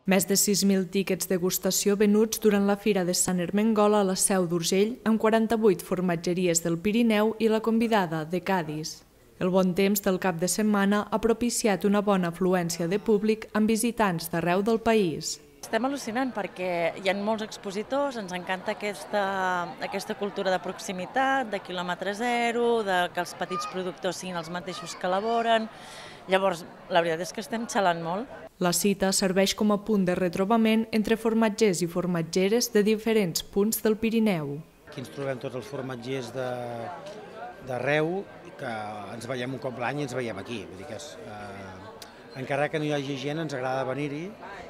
Més de 6.000 tíquets degustació venuts durant la Fira de Sant Ermengol a la Seu d'Urgell amb 48 formatgeries del Pirineu i la convidada de Cadis. El bon temps del cap de setmana ha propiciat una bona afluència de públic amb visitants d'arreu del país. Estem al·lucinant perquè hi ha molts expositors, ens encanta aquesta cultura de proximitat, de quilòmetre zero, que els petits productors siguin els mateixos que elaboren. Llavors, la veritat és que estem xalant molt. La cita serveix com a punt de retrobament entre formatgers i formatgeres de diferents punts del Pirineu. Aquí ens trobem tots els formatgers d'arreu, que ens veiem un cop l'any i ens veiem aquí. Vull dir que encara que no hi hagi gent, ens agrada venir-hi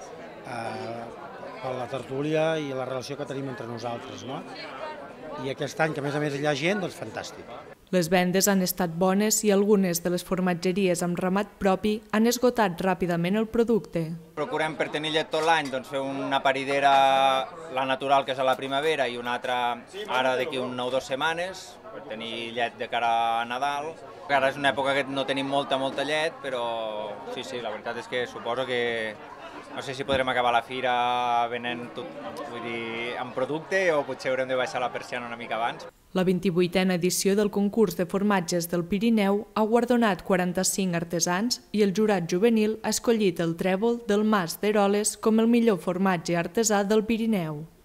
per la tertúlia i la relació que tenim entre nosaltres, no? I aquest any, que a més hi ha gent, doncs fantàstic. Les vendes han estat bones i algunes de les formatgeries amb ramat propi han esgotat ràpidament el producte. Procurem per tenir llet tot l'any fer una paridera, la natural, que és a la primavera, i una altra ara d'aquí 1 o 2 setmanes, per tenir llet de cara a Nadal. Ara és una època que no tenim molta llet, però sí, la veritat és que suposo que no sé si podrem acabar la fira venent tot, vull dir, en producte, o potser haurem de baixar la persiana una mica abans. La 28a edició del concurs de formatges del Pirineu ha guardonat 45 artesans i el jurat juvenil ha escollit el Trèvol del Mas d'Eroles com el millor formatge artesà del Pirineu.